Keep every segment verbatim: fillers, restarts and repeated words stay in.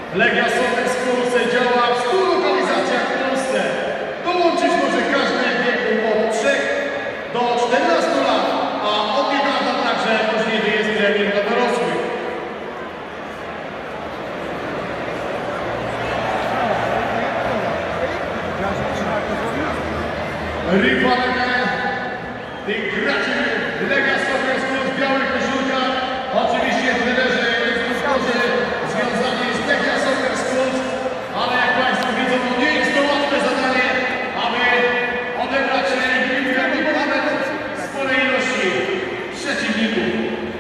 Legia Sołtys w Polsce działa w stu lokalizacjach w Polsce. Dołączyć może każdy w wieku od trzech do czternastu lat, a od niedawna także możliwy jest trening dla dorosłych. Rywalem tych graczy Legia Sołtys w białych koszulkach, oczywiście trenerzy instruktorzy związani z Legia Sołtys, ale jak Państwo widzą, to nie jest to łatwe zadanie, aby odebrać piłkę mimo nawet sporej ilości przeciwników.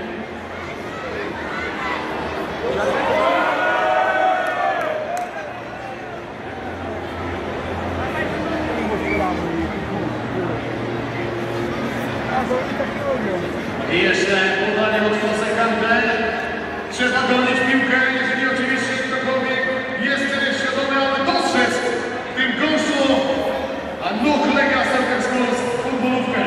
I jeszcze podanie od Fonseca. Trzeba gonić piłkę, jeżeli oczywiście ktokolwiek jest świadomy, aby dostrzec w tym gąszczu nóg Legia Sołtys futbolówkę.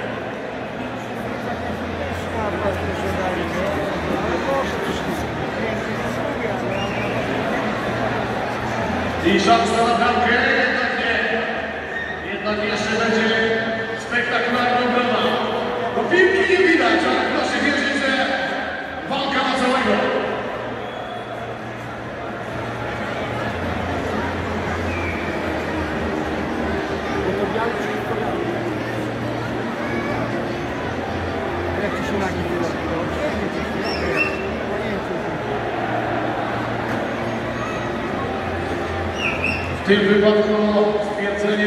I szansa na bramkę, jednak nie. Jednak jeszcze będzie spektakularna obrona. Bo piłki nie widać, ale proszę wierzyć, że walka na całego. W tym wypadku stwierdzenie